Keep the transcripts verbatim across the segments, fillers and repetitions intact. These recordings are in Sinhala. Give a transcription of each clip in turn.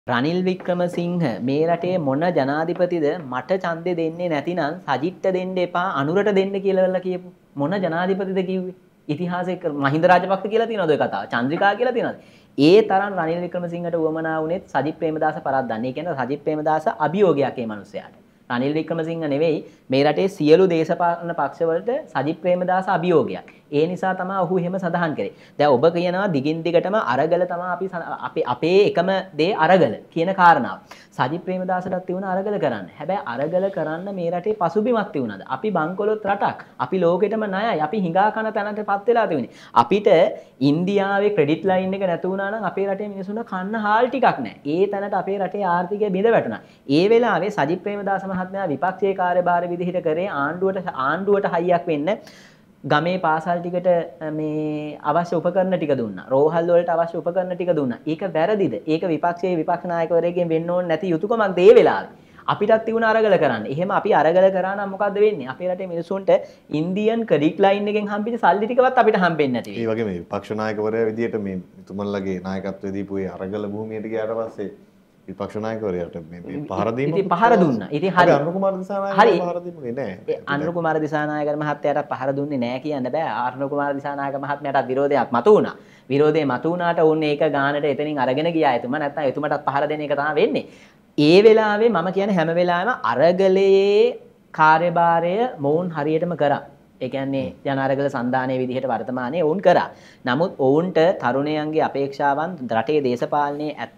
රනිල් වික්‍රමසිංහ මේ රටේ මොන ජනාධිපතිද මට ඡන්දේ දෙන්නේ නැතිනම් සජිත්ට දෙන්න එපා අනුරට දෙන්න කියලා කියපු මොන ජනාධිපතිද කිව්වේ? ඉතිහාසයේ මහින්ද රාජපක්ෂ කියලා තියෙනවද ඔය කතාව? චන්ද්‍රිකා කියලා තියෙනවද? ඒ තරම් රනිල් වික්‍රමසිංහට උවමනා වුණෙත් සජිත් ප්‍රේමදාස පරද්දන්නේ. ඒ කියන්නේ සජිත් ප්‍රේමදාස අභියෝගයක් ඒ මිනිස්සයාට. රනිල් වික්‍රමසිංහ නෙවෙයි මේ රටේ සියලු දේශපාලන පක්ෂවලට සජිත් ප්‍රේමදාස අභියෝගයක්. ඒ නිසා තමයි ඔහු එහෙම සඳහන් කරේ. දැන් ඔබ කියනවා දිගින් දිගටම අරගල තමයි අපි අපේ අපේ එකම දේ අරගල කියන කාරණාව. සජිත් ප්‍රේමදාසටත් තියුණ අරගල කරන්න. හැබැයි අරගල කරන්න මේ රටේ පසුබිමක් තියුණාද? අපි බංකොලොත් රටක්. අපි ලෝකෙටම ණයයි. අපි හිඟා කන තැනකටපත් වෙලා තියුණේ. අපිට ඉන්දියාවේ ක්‍රෙඩිට් ලයින් එක නැතු වුණා නම් අපේ රටේ මිනිසුන්ට කන්න හාල් ටිකක් නැහැ. ඒ තැනට අපේ රටේ ආර්ථිකය බිඳ වැටුණා. ඒ වෙලාවේ සජිත් ප්‍රේමදාස මහත්මයා විපක්ෂයේ කාර්යභාර විදිහට කරේ ආණ්ඩුවට ආණ්ඩුවට හයියක් වෙන්න ගමේ පාසල් ටිකට මේ අවශ්‍ය උපකරණ ටික දුන්නා. රෝහල් වලට අවශ්‍ය උපකරණ ටික දුන්නා. ඒක වැරදිද? ඒක විපක්ෂයේ විපක්ෂ නායකවරයෙක්ගෙන් වෙන්න ඕනේ නැති යුතුයකමක්ද ඒ වෙලාවේ? අපිටත් තියුණ අරගල කරන්න. එහෙම අපි අරගල කරා නම් මොකද්ද වෙන්නේ? අපේ රටේ මිනිසුන්ට ඉන්දියන් ක්‍රෙඩිට් ලයින් එකෙන් හම්බෙච්ච සල්ලි ටිකවත් අපිට හම්බෙන්නේ නැති වෙයි. ඒ වගේ මේ විපක්ෂ නායකවරයා විදියට මේ තුමන්ලගේ නායකත්වයේ දීපු ඒ අරගල භූමියට ගියාට පස්සේ විපක්ෂ නායකවරයාට මේ පහර දීම ඉතින් පහර දුන්නා. ඉතින් හරි. අනුර කුමාර දිසානායක පහර දීමුනේ නෑ. අනුර කුමාර දිසානායක මහත්තයාට පහර දුන්නේ නෑ කියන්න බෑ. අනුර කුමාර දිසානායක මහත්මයාට විරෝධයක් මතු වුණා. විරෝධය මතු වුණාට ඕන්නේ ඒක ගානට එතනින් අරගෙන ගියා එතුමා. නැත්නම් එතුමාටත් පහර දෙන එක තමයි වෙන්නේ. ඒ වෙලාවේ මම කියන්නේ හැම වෙලාවෙම අරගලයේ කාර්යභාරය මොවුන් හරියටම කරා. ඒ කියන්නේ ජන අරගල සන්ධානයේ විදිහට වර්තමානයේ වුන් කරා. නමුත් ඔවුන්ට තරුණයන්ගේ අපේක්ෂාවන් රටේ දේශපාලනයේ ඇත්ත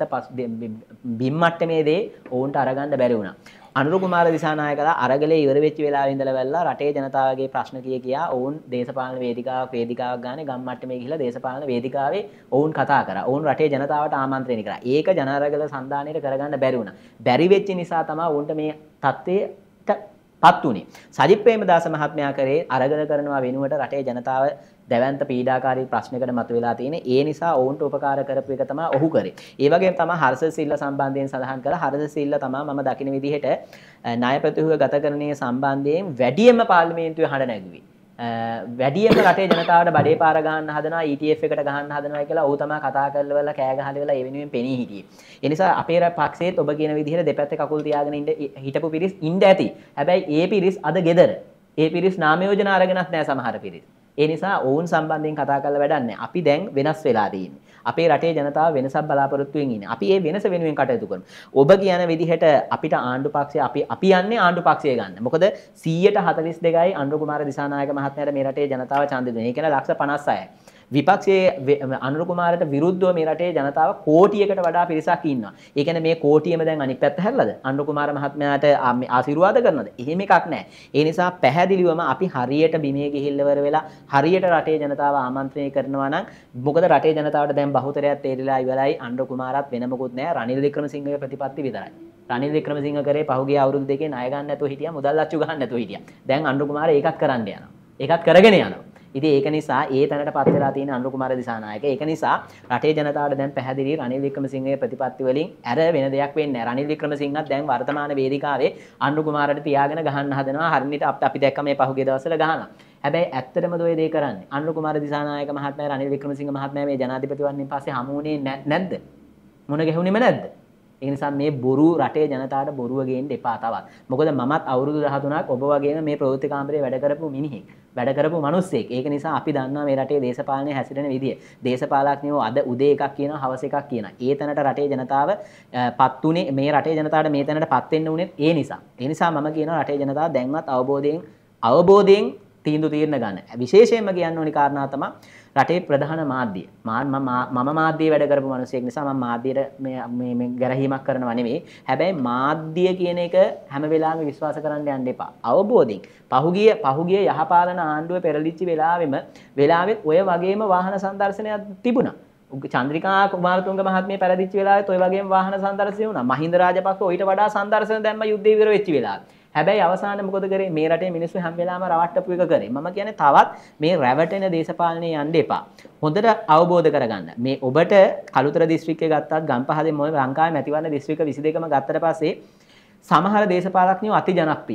බිම් මට්ටමේ දේ ඔවුන්ට අරගන්න බැරි වුණා. අනුර කුමාර දිසානායකලා අරගලේ ඉවර වෙච්ච වෙලාවේ ඉඳලා වැල්ලා රටේ ජනතාවගේ ප්‍රශ්න කිය කියා ඔවුන් දේශපාලන වේදිකාවක් වේදිකාවක් ගානේ ගම් මට්ටමේ ගිහිලා දේශපාලන වේදිකාවේ ඔවුන් කතා කරා. ඔවුන් රටේ ජනතාවට ආමන්ත්‍රණය කරා. ඒක ජන අරගල සන්ධානයට කරගන්න බැරි වුණා. බැරි වෙච්ච නිසා තමයි ඔවුන්ට මේ තත්ත්වයට පත් උනේ. සජිත් ප්‍රේමදාස මහත්මයා කරේ අරගල කරනවා වෙනුවට රටේ ජනතාව දැවැන්ත පීඩාකාරී ප්‍රශ්නයකට මතුවලා තියෙන. ඒ නිසා ඔවුන්ට උපකාර කරපු එක තමයි ඔහු කරේ. ඒ වගේම තමයි හර්ෂ සිල්ලා සම්බන්ධයෙන් සඳහන් කළා. හර්ෂ සිල්ලා තමයි මම දකින විදිහට ණය ප්‍රතිහුව ගතකරණයේ සම්බන්ධයෙන් වැඩියෙන්ම පාර්ලිමේන්තුවේ හඬ නැගුවේ. වැඩියෙන්ම රටේ ජනතාවට බඩේ පාර ගහන්න හදනවා E T F එකට ගහන්න හදනවා කියලා ඔහු තමයි කතා කරලා කෑ ගහලා වෙලා ඒ වෙනුවෙන් පෙනී හිටියේ. ඒ නිසා අපේ පක්ෂයේත් ඔබ කියන විදිහට දෙපැත්තේ කකුල් තියාගෙන ඉන්න හිටපු පිරිස් ඉන්න ඇති. හැබැයි ඒ පිරිස් අද ගෙදර. ඒ පිරිස් නාම යෝජනා අරගෙනත් නැහැ සමහර පිරිස්. ඒ නිසා ඔවුන් සම්බන්ධයෙන් කතා කරලා වැඩක් නැහැ. අපි දැන් වෙනස් වෙලා තියෙන්නේ. අපේ රටේ ජනතාව වෙනසක් බලාපොරොත්තු වෙමින් ඉන්නේ. අපි මේ වෙනස වෙනුවෙන් කටයුතු කරනවා. ඔබ කියන විදිහට අපිට ආණ්ඩු පක්ෂය අපි අපි යන්නේ ආණ්ඩු පක්ෂය ගන්න. මොකද සීයට හතළිස් දෙකයි අනුර කුමාර දිසානායක මහත්මයාට මේ රටේ ජනතාව ඡන්දෙ දුන්නේ. ඒ කියන්නේ ලක්ෂ පනස් හයයි. විපක්ෂයේ අනුර කුමාරට විරුද්ධව මේ රටේ ජනතාව කෝටියකට වඩා පිරිසක් ඉන්නවා. ඒ කියන්නේ මේ කෝටියම දැන් අනිත් පැත්ත හැරලාද? අනුර කුමාර මහත්මයාට ආශිර්වාද කරනවද? එහෙම එකක් නැහැ. ඒ නිසා පැහැදිලිවම අපි හරියට බිමේ ගිහිල්ලවර වෙලා හරියට රටේ ජනතාව ආමන්ත්‍රණය කරනවා නම් මොකද රටේ ජනතාවට දැන් බහුතරයක් තේරිලා ඉවරයි. අනුර කුමාරත් වෙන මොකුත් නැහැ. රනිල් වික්‍රමසිංහගේ ප්‍රතිපත්ති විතරයි. රනිල් වික්‍රමසිංහ කරේ පහුගිය අවුරුදු දෙකේ ණය ගන්න නැතුව හිටියා, මුදල් අච්චු ගන්න නැතුව හිටියා. දැන් අනුර කුමාර ඒකත් කරන්න යනවා. ඒකත් කරගෙන යනවා. ඉතින් ඒක නිසා ඒ තැනටපත් වෙලා තියෙන අනුර කුමාර දිසානායක. ඒක නිසා රටේ ජනතාවට දැන් පැහැදිලි රනිල් වික්‍රමසිංහගේ ප්‍රතිපත්ති වලින් ඇර වෙන දෙයක් වෙන්නේ නැහැ. රනිල් වික්‍රමසිංහත් දැන් වර්තමාන වේදිකාවේ අනුර කුමාරට තියාගෙන ගහන්න හදනවා. හරියට අපි දැක්ක මේ පහුගිය දවස්වල ගහනවා. හැබැයි ඇත්තටම දොයේ දේ කරන්නේ අනුර කුමාර දිසානායක මහත්මයා රනිල් වික්‍රමසිංහ මහත්මයා මේ ජනාධිපති වන්නේ පස්සේ හමු වුණේ නැද්ද? මොන ගැහුණෙම නැද්ද? ඒ නිසා මේ බොරු රටේ ජනතාවට බොරුව ගේන්න එපා තවත්. මොකද මමත් අවුරුදු දහතුනක් ඔබ වගේම මේ ප්‍රවෘත්ති කාමරේ වැඩ කරපු මිනිහෙක්. වැඩ කරපු මිනිස්සෙක්. ඒක නිසා අපි දන්නවා මේ රටේ දේශපාලනය හැසිරෙන විදිය. දේශපාලඥයෝ අද උදේ එකක් කියනවා හවස එකක් කියනවා. ඒ තැනට රටේ ජනතාව පත් උනේ මේ රටේ ජනතාවට මේ තැනට පත් වෙන්න උනේ ඒ නිසා. ඒ නිසා මම කියනවා රටේ ජනතාව දැන්වත් අවබෝධයෙන් අවබෝධයෙන් තීන්දුව తీරන ගන්න. විශේෂයෙන්ම කියන්න ඕනි කාරණා තමයි රටේ ප්‍රධාන මාධ්‍ය. මම මම මාධ්‍යයේ වැඩ කරපු මිනිසෙක් නිසා මම මාධ්‍යයට මේ මේ ගැරහීමක් කරනවා නෙවෙයි. හැබැයි මාධ්‍ය කියන එක හැම වෙලාවෙම විශ්වාස කරන්න යන්න එපා. අවබෝධයෙන්. පහුගිය පහුගිය යහපාලන ආණ්ඩුවේ පෙරලිච්ච වෙලාවෙම වෙලාවෙත් ඔය වගේම වාහන සංදර්ශනයක් තිබුණා. චන්ද්‍රිකා කුමාරතුංග මහත්මිය පෙරදිච්ච වෙලාවෙත් ඔය වගේම වාහන සංදර්ශනය වුණා. මහින්ද රාජපක්ෂ ඊට වඩා සංදර්ශන දැම්ම යුද්ධය ඉවර වෙච්ච වෙලාවේ. හැබැයි අවසානයේ මොකද කරේ මේ රටේ මිනිස්සු හැම වෙලාවම රවට්ටපු එක කරේ. මම කියන්නේ තවත් මේ රැවටෙන දේශපාලනයේ යන්න එපා. හොඳට අවබෝධ කරගන්න. මේ ඔබට කළුතර දිස්ත්‍රික්කය ගත්තත් ගම්පහදේ මොන ලංකාවේ මැතිවරණ දිස්ත්‍රික්ක විසි දෙකම ගත්තට පස්සේ සමහර දේශපාලඥයෝ අති ජනප්‍රියයි.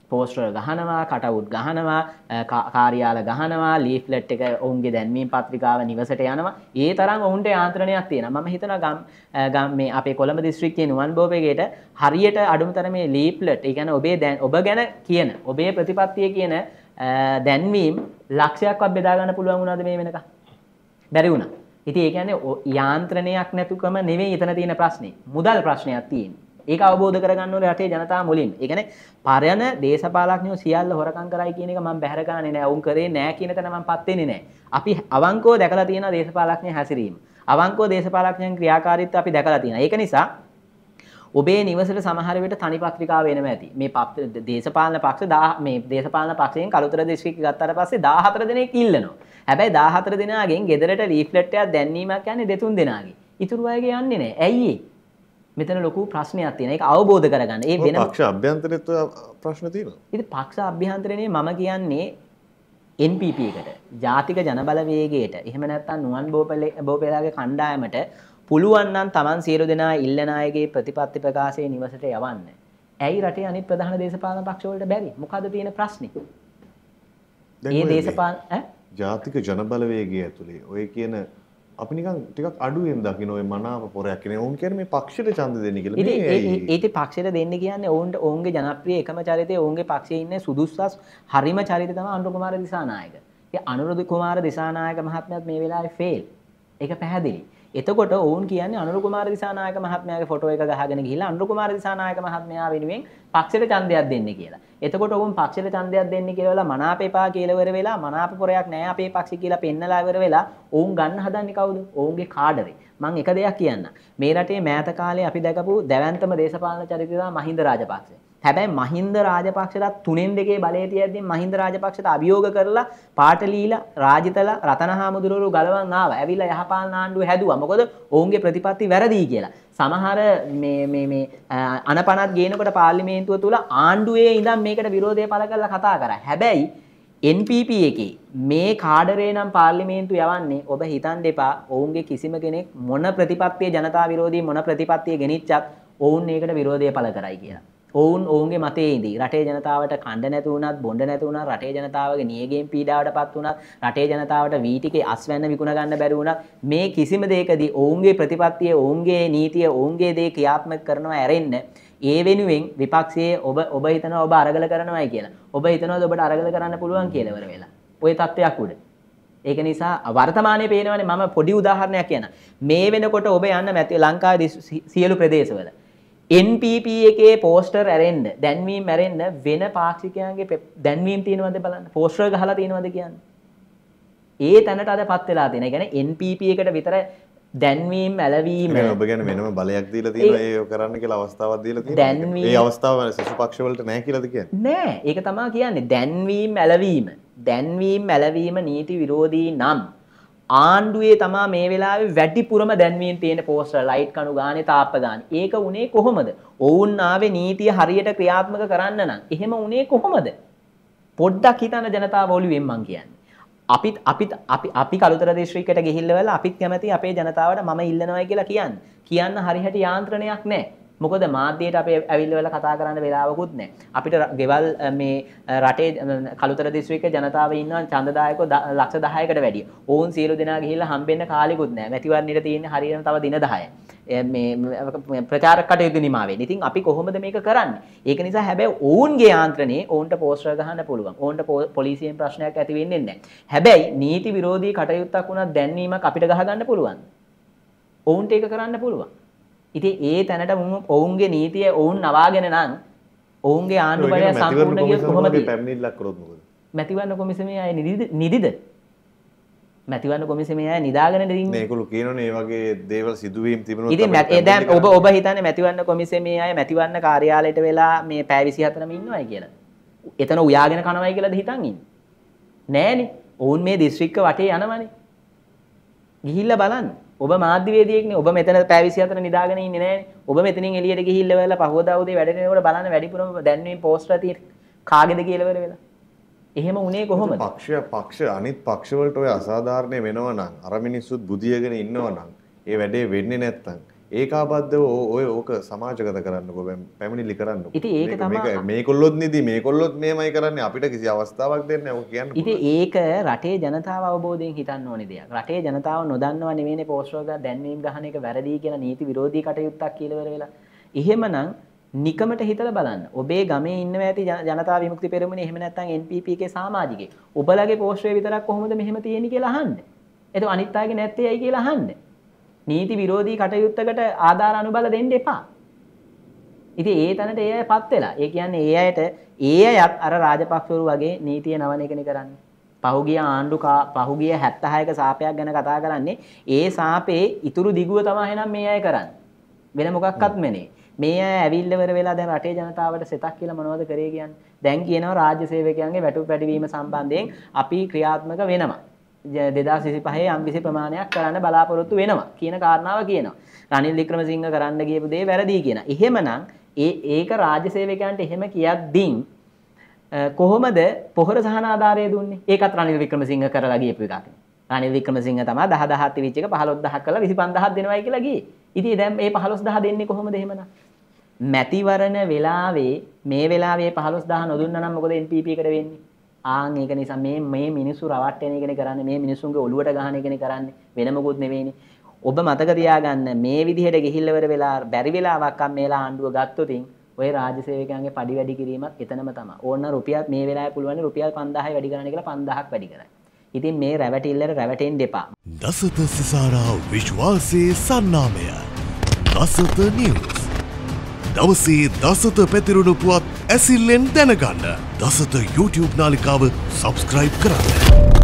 පෝස්ටර් ගහනවා, කටවුට් ගහනවා, කාර්යාල ගහනවා, ලීෆ්ලට් එක ඔවුන්ගේ දැන්වීම් පත්‍රිකාව නිවසට යනවා. ඒ තරම් ඔවුන්ට යාන්ත්‍රණයක් තියෙනවා. මම හිතනවා ගම් ගම් මේ අපේ කොළඹ දිස්ත්‍රික්කයේ නුවන් බෝපේගේට හරියට අඩුම තරමේ ලීෆ්ලට්, ඒ කියන්නේ ඔබේ දැන් ඔබ ගැන කියන, ඔබේ ප්‍රතිපත්තිය කියන දැන්වීම් ලක්ෂයක්වත් බෙදා ගන්න පුළුවන් වුණාද මේ වෙනකම්? බැරි වුණා. ඉතින් ඒ කියන්නේ යාන්ත්‍රණයක් නැතුකම නෙවෙයි එතන තියෙන ප්‍රශ්නේ. මුදල් ප්‍රශ්නයක් තියෙන්නේ. ඒක අවබෝධ කරගන්න ඕනේ රටේ ජනතාව මුලින්ම. ඒ කියන්නේ පරයන දේශපාලඥයෝ සියල්ල හොරකම් කරයි කියන එක මම බැහැර ගන්නෙ නෑ. උන් කරේ නෑ කියන තැන මම පත් වෙන්නේ නෑ. අපි අවංකව දැකලා තියෙනවා දේශපාලඥයන් හැසිරීම. අවංකව දේශපාලඥයන් ක්‍රියාකාරීත්වය අපි දැකලා තියෙනවා. ඒක නිසා ඔබේ නිවසට සමහර විට තනි පත්‍රිකාව එනම ඇති. මේ දේශපාලන පක්ෂ මේ දේශපාලන පක්ෂයෙන් කළුතර දිස්ත්‍රික්ක ගත්තාට පස්සේ දාහතර දෙනෙක් ඉල්ලනවා. හැබැයි දාහතර දෙනාගෙන් ගෙදරට ලීෆ්ලට් එකක් දැන්වීමක් යන්නේ දෙතුන් දෙනාගේ. ඉතුරු අයගේ යන්නේ නෑ. ඇයි ඒ? මෙතන ලොකු ප්‍රශ්නයක් තියෙනවා. ඒක අවබෝධ කරගන්න. ඒ වෙන පක්ෂ අභ්‍යන්තරෙත් ප්‍රශ්න තියෙනවා. ඉතින් පක්ෂ අභ්‍යන්තරනේ මම කියන්නේ එන් පී පී එකට, ජාතික ජනබලවේගයට, එහෙම නැත්නම් නුවන් බෝපෙලාගේ කණ්ඩායමට පුළුවන් නම් Taman සියලු දෙනා ඉල්ලන අයගේ ප්‍රතිපත්ති ප්‍රකාශයේ නිවසට යවන්න. ඇයි රටේ අනිත් ප්‍රධාන දේශපාලන පක්ෂ වලට බැරි? මොකද තියෙන ප්‍රශ්නේ? මේ දේශපාලන ඈ ජාතික ජනබලවේගය ඇතුලේ ඔය කියන අපි නිකන් ටිකක් අඩුවෙන් දකින්න ඔය මනාප පොරයක් කියන්නේ. ඔවුන් කියන්නේ මේ පක්ෂයට ඡන්ද දෙන්න කියලා. මේ ඒ ඒ පක්ෂයට දෙන්න කියන්නේ ඔවුන්ට ඔවුන්ගේ ජනප්‍රිය එකම චරිතය ඔවුන්ගේ පක්ෂයේ ඉන්නේ සුදුස්සස් හරිම චරිතය තමයි අනුර කුමාර දිසානායක. ඒ අනුර කුමාර දිසානායක මහත්මයාත් මේ වෙලාවේ ෆේල්. ඒක පැහැදිලි. එතකොට ඔවුන් කියන්නේ අනුර කුමාර දිසානායක මහත්මයාගේ ෆොටෝ එක ගහගෙන ගිහිල්ලා අනුර කුමාර දිසානායක මහත්මයා වෙනුවෙන් පක්ෂයට ඡන්දයක් දෙන්න කියලා. එතකොට ඔවුන් පක්ෂයට ඡන්දයක් දෙන්න කියලා වෙලා මනාප එපා කියලා ඉවර වෙලා මනාප පොරයක් නැහැ අපේ පක්ෂ කියලා පෙන්නලා ඉවර වෙලා ඔවුන් ගන්න හදන්නේ කවුද? ඔවුන්ගේ කාඩරේ. මම එක දෙයක් කියන්න. මේ රටේ මෑත කාලේ අපි දැකපු දැවැන්තම දේශපාලන චරිතය තමයි මහින්ද රාජපක්ෂ. හැබැයි මහින්ද රාජපක්ෂට තුනෙන් දෙකේ බලය තියද්දී මහින්ද රාජපක්ෂට අභියෝග කරලා පාටලීලා රාජිතලා රතනහාමුදුරුවෝ ගලවන් ආවා. ඇවිල්ලා යහපාලන ආණ්ඩුව හැදුවා. මොකද ඔවුන්ගේ ප්‍රතිපත්ති වැරදි කියලා. සමහර මේ මේ මේ අනපනත් ගේනකොට පාර්ලිමේන්තුව තුල ආණ්ඩුවේ ඉඳන් මේකට විරෝධය පළ කරලා කතා කරා. හැබැයි එන් පී පී එකේ මේ කාඩරේ නම් පාර්ලිමේන්තු යවන්නේ ඔබ හිතන්න එපා ඔවුන්ගේ කිසිම කෙනෙක් මොන ප්‍රතිපත්තිය ජනතා විරෝධී මොන ප්‍රතිපත්තිය ගෙනිච්චත් ඔවුන් ඒකට විරෝධය පළ කරයි කියලා. ඔවුන් ඔවුන්ගේ මතයේ ඉඳී රටේ ජනතාවට කණ්ඩ නැති වුණත් බොණ්ඩ නැති වුණත් රටේ ජනතාවගේ නියගයෙන් පීඩාවටපත් වුණත් රටේ ජනතාවට වීටිකේ අස්වැන්න විකුණ ගන්න බැරි වුණත් මේ කිසිම දෙයකදී ඔවුන්ගේ ප්‍රතිපත්තිය ඔවුන්ගේ නීතිය ඔවුන්ගේ දේ ක්‍රියාත්මක කරනවා ඇරෙන්න ඒ වෙනුවෙන් විපක්ෂයේ ඔබ ඔබ හිතනවා ඔබ අරගල කරනවායි කියලා. ඔබ හිතනවාද ඔබට අරගල කරන්න පුළුවන් කියලා ඉවර වෙලා. ওই තත්ත්වයක් උඩ. ඒක නිසා වර්තමානයේ පේනවනේ මම පොඩි උදාහරණයක් කියන්න. මේ වෙනකොට ඔබ යන්න මැති ලංකාවේ සියලු ප්‍රදේශවල එන් පී පී එකේ පෝස්ටර් ඇරෙන්න දැන්වීම් ඇරෙන්න වෙන පාක්ෂිකයන්ගේ දැන්වීම් තියෙනවද බලන්න. පෝස්ටර් ගහලා තියෙනවද කියන්නේ. ඒ තැනට අදපත් වෙලා තියෙන. ඒ කියන්නේ එන් පී පී එකට විතර දැන්වීම් ඇලවීම ඔබ ගැන වෙනම බලයක් දීලා තියෙනවා ඒ කරන්න කියලා අවස්ථාවක් දීලා තියෙනවා. ඒ අවස්ථාව සසු පක්ෂ වලට නැහැ කියලාද කියන්නේ? නෑ. ඒක තමයි කියන්නේ. දැන්වීම් ඇලවීම. දැන්වීම් ඇලවීම නීති විරෝධී නම් ආණ්ඩුවේ තමා මේ වෙලාවේ වැඩිපුරම දැන්වීම් තියෙන පෝස්ටර් ලයිට් කණු ගානේ තාප්ප ගානේ. ඒක උනේ කොහොමද? ඔවුන් ආවේ නීතිය හරියට ක්‍රියාත්මක කරන්න නම්. එහෙම උනේ කොහොමද? පොඩ්ඩක් හිතන්න ජනතාව ඔළුවෙන් මං කියන්නේ. අපිත් අපිත් අපි අපි කළුතර දිස්ත්‍රික්කයට ගිහිල්ලා වෙලා අපිත් කැමති අපේ ජනතාවට මම ඉල්ලනවා කියලා කියන්නේ. කියන්න හරියට යාන්ත්‍රණයක් නැහැ. මොකද මාධ්‍යයට අපේ ඇවිල්ලා වෙලා කතා කරන්න වෙලාවකුත් නැහැ. අපිට ගෙවල් මේ රටේ කළුතර දිස්ත්‍රික්කේ ජනතාව ඉන්නවා ඡන්දදායකෝ ලක්ෂ දහයකට වැඩිය. ඔවුන් සියලු දෙනා ගිහිල්ලා හම්බෙන්න කාලෙකුත් නැහැ. මැතිවරණයට තියෙන්නේ හරියටම තව දින දහයයි. මේ ප්‍රචාරක කටයුතු නිමා වෙන්නේ. ඉතින් අපි කොහොමද මේක කරන්නේ? ඒක නිසා හැබැයි ඔවුන්ගේ යාන්ත්‍රණේ ඔවුන්ට පෝස්ටර් ගහන්න පුළුවන්. ඔවුන්ට පොලිසියෙන් ප්‍රශ්නයක් ඇති වෙන්නේ නැහැ. හැබැයි නීති විරෝධී කටයුත්තක් වුණත් දැන්වීමක් අපිට ගහ ගන්න පුළුවන්. ඔවුන්ට ඒක කරන්න පුළුවන්. ඉතින් ඒ තැනට ඔවුන්ගේ නීතිය ඔවුන් නවාගෙන නම් ඔවුන්ගේ ආණ්ඩු බලය සම්පූර්ණ ගිය කොහොමද පැමිණිල්ලක් කරොත් මොකද? මැතිවරණ කොමිසමේ අය නිදිද? මැතිවරණ කොමිසමේ අය නිදාගෙන ඉන්නේ. මේගොල්ලෝ කියනෝනේ මේ වගේ දේවල් සිදුවීම් තිබුණොත් ඉතින් දැන් ඔබ ඔබ හිතන්නේ මැතිවරණ කොමිසමේ අය මැතිවරණ කාර්යාලයට වෙලා මේ පැය විසිහතරම ඉන්නවයි කියලා. එතන උයාගෙන කනවයි කියලාද හිතන් ඉන්නේ? නෑනේ. ඔවුන් මේ දිස්ත්‍රික්ක වටේ යනවනේ. ගිහිල්ලා බලන්න. ඔබ මාධ්‍යවේදියෙක්නේ. ඔබ මෙතන පැය විසිහතර නිදාගෙන ඉන්නේ නෑනේ. ඔබ මෙතනින් එළියට ගිහිල්ලා වෙලා පහවදා උදේ වැඩ කරනකොට බලන්න වැඩිපුරම දැන්වීම් පෝස්ටර් තියෙන කාගෙද කියලා වෙල වෙලා. එහෙම උනේ කොහොමද? පක්ෂය පක්ෂ අනිත් පක්ෂ වලට ඔය අසාධාරණ වෙනවා නම් අර මිනිස්සුත් බුදියගෙන ඉන්නවා නම් ඒ වැඩේ වෙන්නේ නැත්තම් ඒකාබද්ධව ඔය ඕක සමාජගත කරන්නකෝ පැමිණිලි කරන්නකෝ. ඉතින් ඒක තමයි මේකොල්ලොත් නිදි මේකොල්ලොත් මේමයි කරන්නේ අපිට කිසි අවස්ථාවක් දෙන්නේ නැහැ ඔක කියන්න. ඉතින් ඒක රටේ ජනතාව අවබෝධයෙන් හිතන්න ඕනේ දෙයක්. රටේ ජනතාව නොදන්නව නෙවෙයිනේ පෝස්ටර් එකක් දැන්වීම ගහන එක වැරදි කියලා නීති විරෝධී කටයුත්තක් කියලා ඉවර වෙලා. එහෙමනම් නිකමට හිතලා බලන්න. ඔබේ ගමේ ඉන්නව ඇති ජනතා විමුක්ති පෙරමුණේ එහෙම නැත්නම් එන් පී පී එකේ සමාජිකේ. ඔබලගේ පෝස්ටරේ විතරක් කොහොමද මෙහෙම තියෙන්නේ කියලා අහන්න. ඒක අනිත් අයගේ නැත්තේ ඇයි කියලා අහන්න. නීති විරෝධී කටයුත්තකට ආධාර අනුබල දෙන්න එපා. ඉතින් ඒ තැනට ඒ අයපත් වෙලා. ඒ කියන්නේ ඒ අයට ඒ අයත් අර රාජපක්ෂවරු වගේ නීතිය නවන එකනේ කරන්නේ. පහුගිය ආණ්ඩු පහුගිය හැත්තෑහක සාපයක් ගැන කතා කරන්නේ. ඒ සාපේ ඉතුරු දිගුව තමයි එහෙනම් මේ අය කරන්නේ. වෙන මොකක්වත් මෙනේ. මේ අය ඇවිල්ලවර වෙලා දැන් රටේ ජනතාවට සෙතක් කියලා මොනවද කරේ කියන්නේ? දැන් කියනවා රාජ්‍ය සේවකයන්ගේ වැටුප් පැටවීම සම්බන්ධයෙන් අපි ක්‍රියාත්මක වෙනවා. දෙදාස් විසිපහේ යම්කිසි ප්‍රමාණයක් කරන්න බලාපොරොත්තු වෙනවා කියන කාරණාව කියනවා. රනිල් වික්‍රමසිංහ කරන්න ගියපු දේ වැරදි කියනවා. එහෙමනම් ඒ ඒක රාජ්‍ය සේවකයන්ට එහෙම කියද්දී කොහොමද පොහොර සහන ආධාරය දුන්නේ? ඒකත් රනිල් වික්‍රමසිංහ කරලා ගියපු එකක්. රනිල් වික්‍රමසිංහ තමයි දහ දහක් තිබිච්ච එක පහළොස් දහයක් කරලා විසි පන්දහක් දෙනවයි කියලා ගියේ. ඉතින් දැන් මේ පහළොස් දහ දෙන්නේ කොහොමද එහෙමනම්? මැතිවරණ වෙලාවේ මේ වෙලාවේ පහළොස් දහ නොදුන්නා නම් මොකද එන් පී පී එකට වෙන්නේ? ආන් ඒක නිසා මේ මේ මිනිස්සු රවට්ටන එකනේ කරන්නේ. මේ මිනිස්සුන්ගේ ඔළුවට ගහන එකනේ කරන්නේ. වෙන මොකුත් නෙවෙයිනේ. ඔබ මතක තියාගන්න මේ විදිහට ගිහිල්ලවර වෙලා බැරි වෙලාවක් අම්මේලා ආණ්ඩුව ගත්තොතින් ඔය රාජ්‍ය සේවකයන්ගේ පඩි වැඩි කිරීමත් එතනම තමයි. ඕන්න රුපියල් මේ වෙලාවේ පුළුවන් රුපියල් පන්දාහයි වැඩි කරන්න කියලා පන්දාහක් වැඩි කරයි. ඉතින් මේ රැවටිල්ලට රැවටෙන්න එපා. දසත සිසාරා විශ්වාසයේ සන්නාමය. දසත නිවුස්. දවසේ දසත පැතිරුණු පුවත් ඇසිල්ලෙන් දැනගන්න. දසත YouTube නාලිකාව සබ්ස්ක්‍රයිබ් කරන්න.